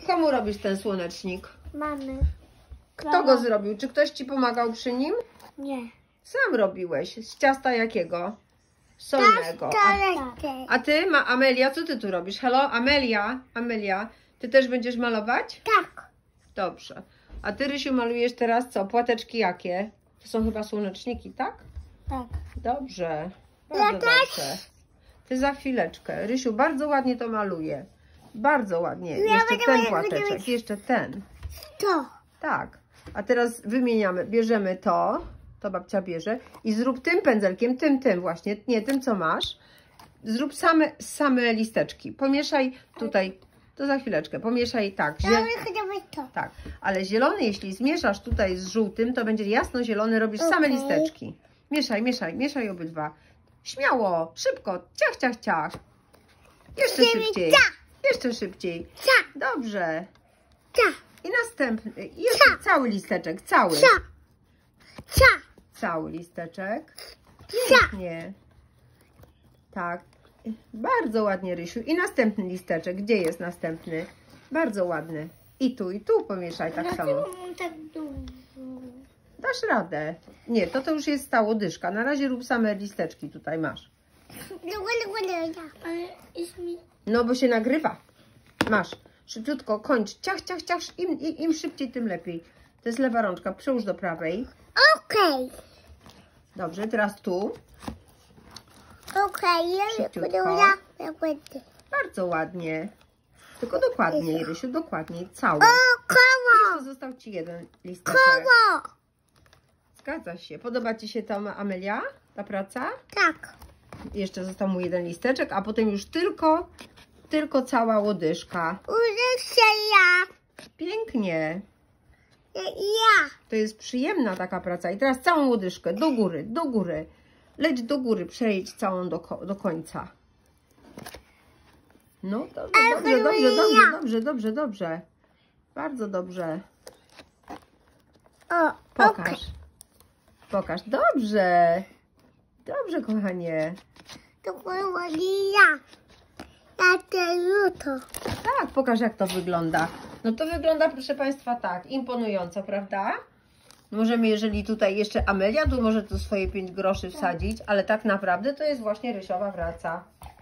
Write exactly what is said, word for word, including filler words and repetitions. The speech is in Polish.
Komu robisz ten słonecznik? Mamy. Kto go zrobił? Czy ktoś ci pomagał przy nim? Nie. Sam robiłeś. Z ciasta jakiego? Solnego. A, a ty, ma Amelia, co ty tu robisz? Hello, Amelia, Amelia, ty też będziesz malować? Tak. Dobrze. A ty, Rysiu, malujesz teraz co? Płateczki jakie? To są chyba słoneczniki, tak? Tak. Dobrze. Bardzo Ja dobrze. Ty za chwileczkę. Rysiu bardzo ładnie to maluje. Bardzo ładnie. Ja Jeszcze będę ten miała- płateczek. będę- Jeszcze ten. To. Tak. A teraz wymieniamy. Bierzemy to. To babcia bierze. I zrób tym pędzelkiem, tym, tym właśnie. Nie, tym co masz. Zrób same, same listeczki. Pomieszaj tutaj. To za chwileczkę. Pomieszaj tak. Ja Zie chcę to. tak. Ale zielony, jeśli zmieszasz tutaj z żółtym, to będzie jasno-zielony. Robisz same Okej. listeczki. Mieszaj, mieszaj, mieszaj obydwa. Śmiało, szybko. Ciach, ciach, ciach. Jeszcze Chcemy szybciej. ciach. Jeszcze szybciej. Cia. Dobrze. Cia. I następny. I jeszcze Cia. cały listeczek. Cały. Cia. Cia. Cały listeczek. Cia. Pięknie. Tak. Bardzo ładnie, Rysiu. I następny listeczek. Gdzie jest następny? Bardzo ładny. I tu, i tu pomieszaj tak samo. Tak dużo. Dasz radę. Nie, to to już jest ta łodyżka. Na razie rób same listeczki. Tutaj masz. Ale jest mi... No, bo się nagrywa. Masz. Szybciutko, kończ. Ciach, ciach, ciach. Im, im, im szybciej, tym lepiej. To jest lewa rączka. Przełóż do prawej. Okej. Dobrze, teraz tu. Okej. Ja Szybciutko. ja będę. Bardzo ładnie. Tylko dokładniej, Rysiu, dokładniej. Cały. O, koło. Jeszcze został ci jeden listeczek. Koło. Zgadza się. Podoba ci się ta Amelia? Ta praca? Tak. Jeszcze został mu jeden listeczek, a potem już tylko, tylko cała łodyżka. Użyję ja. Pięknie. Ja. To jest przyjemna taka praca. I teraz całą łodyżkę do góry, do góry. Leć do góry, przejdź całą do, ko do końca. No, dobrze, dobrze, dobrze, dobrze, dobrze, dobrze, dobrze. Bardzo dobrze. O, Pokaż. okej. Pokaż. Dobrze. Dobrze, kochanie. To było ja. Ja to jutro. Tak, pokaż, jak to wygląda. No to wygląda, proszę Państwa, tak, imponująco, prawda? Możemy, jeżeli tutaj jeszcze Amelia, tu może tu swoje pięć groszy wsadzić, ale tak naprawdę to jest właśnie Rysiowa praca.